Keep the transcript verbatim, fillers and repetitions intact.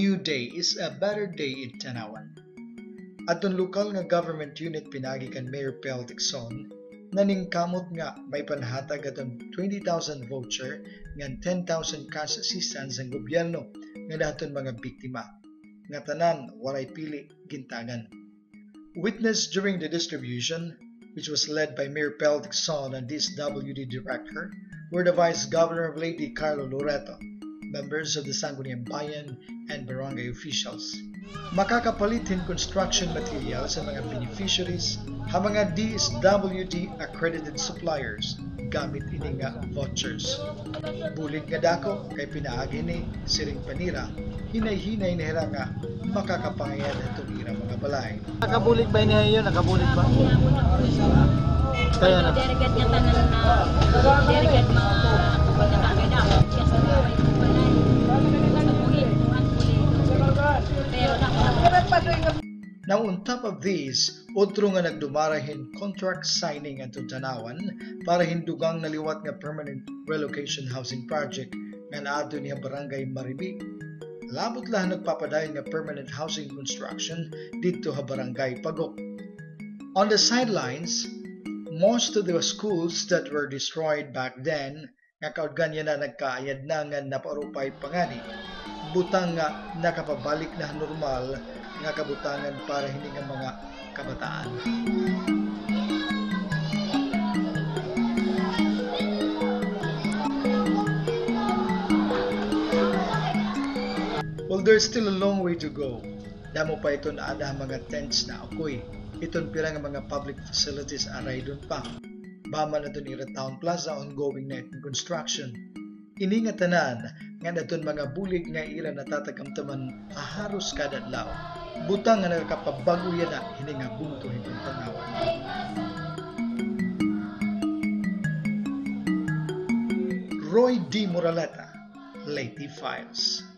new day is a better day in Tanawan. Atong lokal nga government unit pinagi kan Mayor Pel Dixon, naningkamot nga may panhatag atong twenty thousand voucher nga ten thousand cash assistance ang gobyerno nga daton mga biktima. Nga tanan walay pili gintagan. Witness during the distribution, which was led by Mayor Pel Dixon and D S W D Director, were the Vice Governor of Lady Carlo Loreto, members of the Sangguniang Bayan, and barangay officials. Makakapalitin construction materials sa mga beneficiaries ha mga D S W D accredited suppliers gamit ini nga vouchers. Bulig nga dako kay pinaagi ni Siring Panira, hinay-hinay na nga makakapangayan itong irang mga balay. Nakabulig ba niya yun? Nakabulig ba? Kaya na. Derigat niya tanan na derigat mga nakagada. Kasi may balay. Sa buhit, ang bulig. Pero Now on top of this, otro nga nagdumarahin contract signing at Tanawan para hindugang naliwat nga permanent relocation housing project nga naadto niya barangay Maribi. Labot lang nagpapadayon nga permanent housing construction dito ha barangay Pagok. On the sidelines, most of the schools that were destroyed back then nga kaudgan niya na nagkaayad na nga naparupay pangani, butang nga nakapabalik na normal nga kabutangan para hindi nga mga kabataan. Well, there's still a long way to go. Damo pa ito na ada mga tents na akoy. Iton pira nga mga public facilities aray dun pa. Bama na ito ni Town Plaza ongoing na itong construction. Ini nga tanan nga naton mga bulig nga ira natatagamtaman aharos kada adlaw. Butang nga nagakapabago yan na hini nga bunto hitong Tanawan. Roy D. Moraleta, Leyte Files.